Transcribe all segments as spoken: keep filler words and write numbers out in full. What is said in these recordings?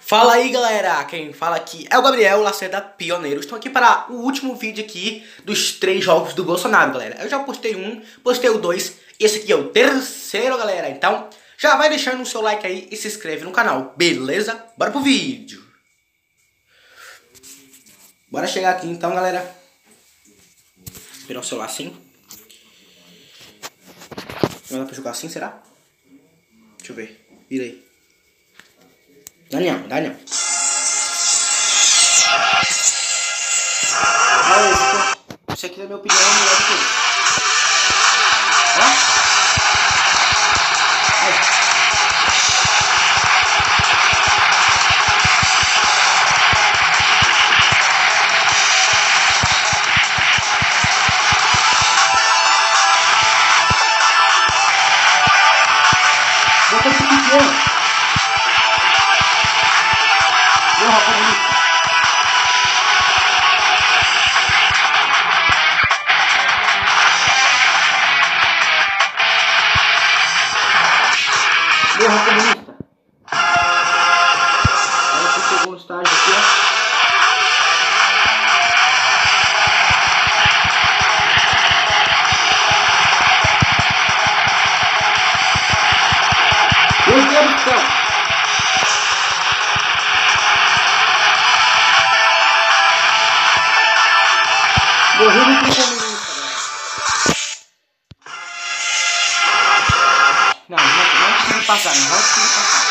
Fala aí, galera, quem fala aqui é o Gabriel Lacerda Pioneiro. Estou aqui para o último vídeo aqui dos três jogos do Bolsonaro, galera. Eu já postei um, postei o dois, e esse aqui é o terceiro, galera. Então já vai deixando o seu like aí e se inscreve no canal, beleza? Bora pro vídeo. Bora chegar aqui então, galera. Virar o celular assim. Não dá pra jogar assim, será? Deixa eu ver, vira aí. Dá não, dá não. Mas, isso aqui, na minha opinião, é melhor do que isso. Ó. Bota aqui pequeno. Porra, comunista. Porra, comunista. Agora pro segundo estágio aqui, ó. Meu Deus do céu. Morri no comunista, não, não, não consegui passar, não vai conseguir passar.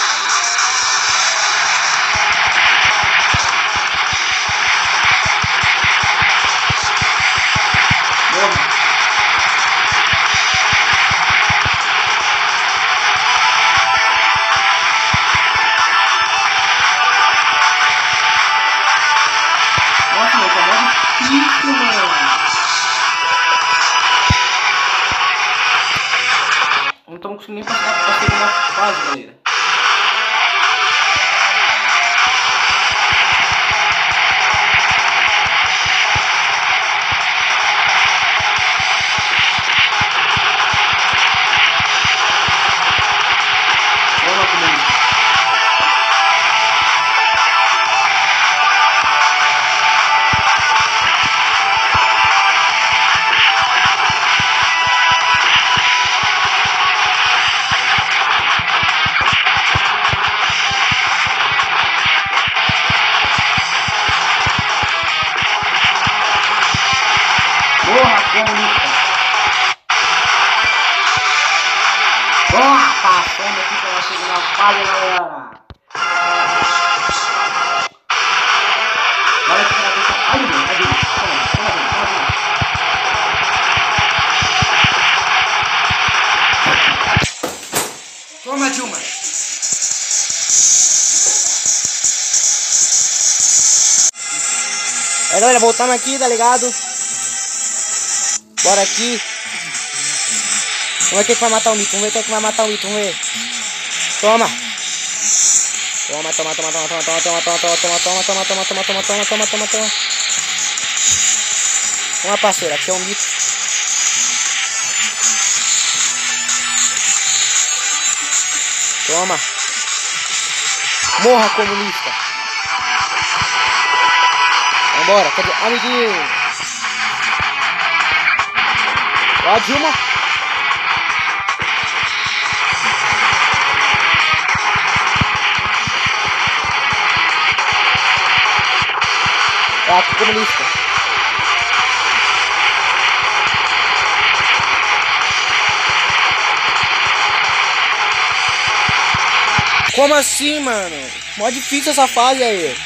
Morra. Nossa, meu, tá mó difícil, mano. Não estamos conseguindo nem passar pra segunda fase, galera. Vamos comigo. Porra, comunista! Porra, passando aqui pela segunda fase, galera! Olha aqui pra ver se... Ai, Deus, ai, Deus! Toma, toma, toma, toma! Toma, Dilma! É, galera, voltamos aqui, tá ligado? Bora aqui. Vamos ver quem vai matar o mito. Vamos ver quem vai matar o mito. Vamos ver. Toma. Toma, toma, toma, toma, toma, toma, toma, toma, toma, toma, toma, toma, toma, toma, toma, toma, toma, toma, toma. Toma, parceiro. Aqui é o mito. Toma. Morra, comunista. Vambora. Cadê? Amiguinho. Ó, Dilma. É ato comunista. Como assim, mano? Mó difícil essa fase aí.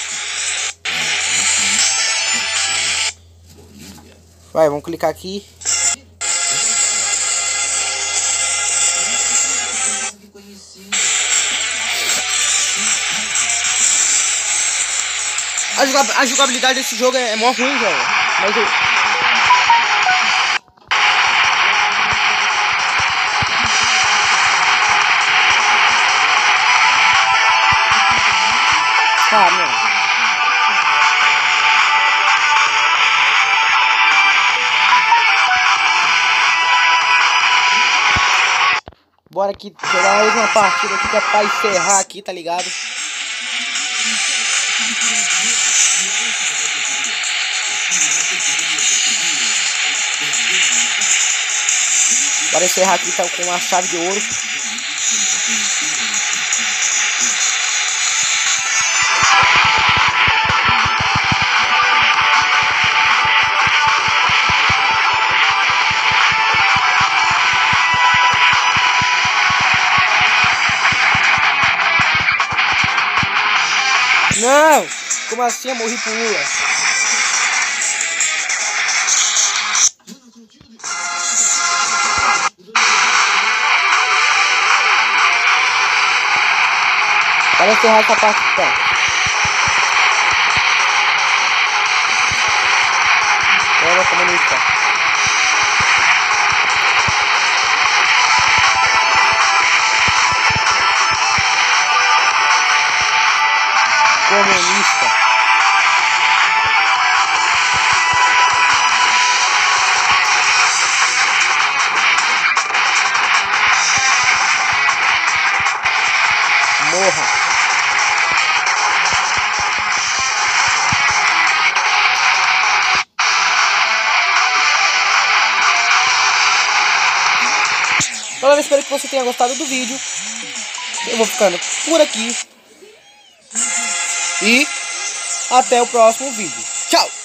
Vai, vamos clicar aqui. A jogabilidade desse jogo é, é mó ruim, velho. Mas eu... Ah, meu. Bora aqui jogar mais uma partida aqui que é pra encerrar aqui, tá ligado? Para encerrar aqui, tá com a chave de ouro. Não! Como assim eu morri por Lula? Para encerrar essa parte então. Prova comunista. Comunista. Morra. Galera, espero que você tenha gostado do vídeo. Eu vou ficando por aqui. E até o próximo vídeo. Tchau!